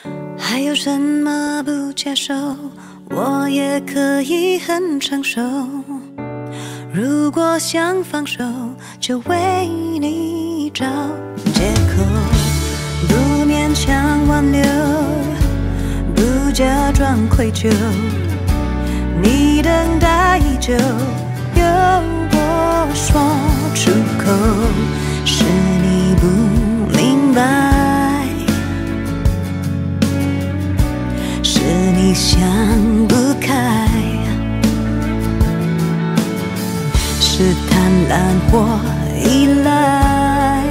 还有什么不接受，我也可以很成熟。如果想放手，就为你找借口，不勉强挽留，不假装愧疚。你等待已久，由我说出口，是你不明白，是你想不开，是贪婪或依赖，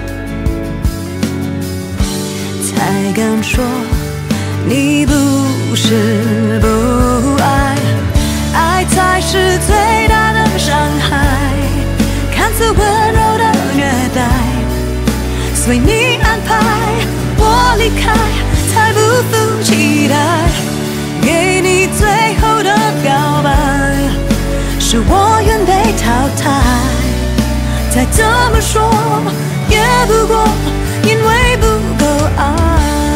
才敢说你不是不爱，爱才是最大的伤害，看似温柔的虐待，随你安排，我离开，才不负期待，给你最后的表白，是我愿被淘汰，再怎么说也不过因为不够爱。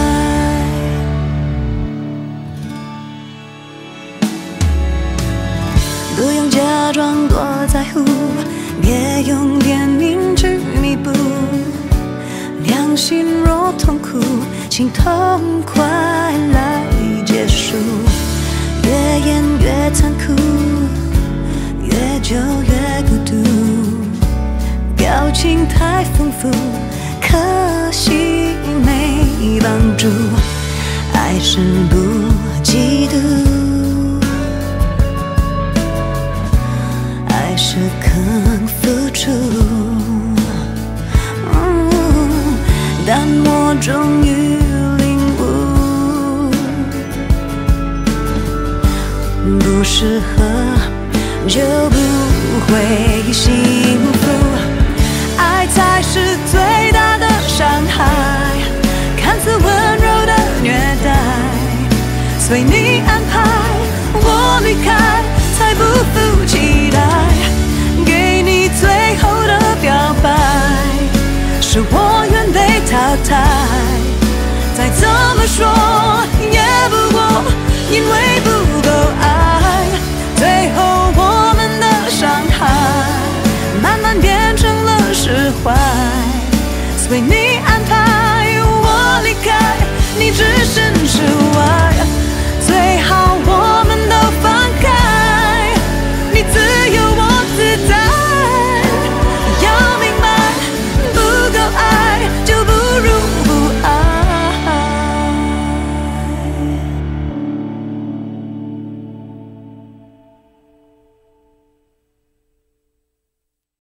不用假装多在乎，别用电影去弥补，良心若痛苦，请痛快来结束，越演越残酷，越久越孤独，表情太丰富，可惜没帮助，爱是不嫉妒，爱是肯付出，但我终于领悟，不适合就不会幸福，爱才是最大的伤害，看似温柔的虐待，随你安排，我离开，才不负期待，给你最后的表白，是我愿被淘汰，再怎么说也不过因为不够爱，最后我们的伤害慢慢变成了释怀，随你安排，我离开，你置身事外，最好